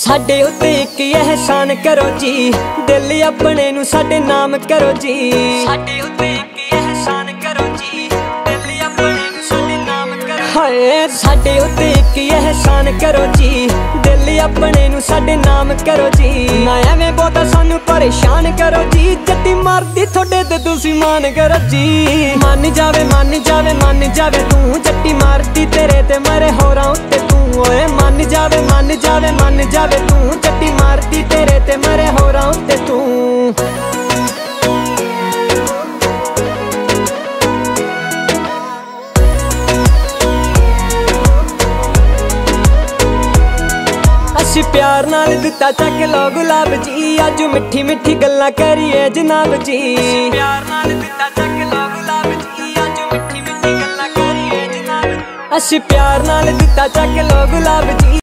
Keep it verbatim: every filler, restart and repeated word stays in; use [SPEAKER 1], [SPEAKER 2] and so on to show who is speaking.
[SPEAKER 1] साडे उत्ते इक एहसान करो जी, दिल अपने नू साडे नाम करो जी। साडे उत्ते इक एहसान करो जी, दिल अपने नू साडे नाम करो। हाय साडे उत्ते इक एहसान करो जी, दिल अपने नू साडे नाम करो जी। ना एवें बहुता सानू परेशान करो जी, जट्टी मारदी थोड़े ते तुसी मान करो जी। मन जावे मन जावे मन जावे तू, जट्टी मारदी तेरे ते मरे होरां उत्ते तू। ओए मन जावे मन जावे मन जावे तू, जट्टी मारदी तेरे ते मरे होरां उत्ते तू। असी प्यार नाल दिता चक लो गुलाब जी, अज मिठी मिठी गल्लां करिए जनाब जी। प्यार नाल दिता चक लो गुलाब जी, अज मिठी मिठी गल्लां करिए जनाब। असी प्यार नाल दिता चक लो गुलाब जी।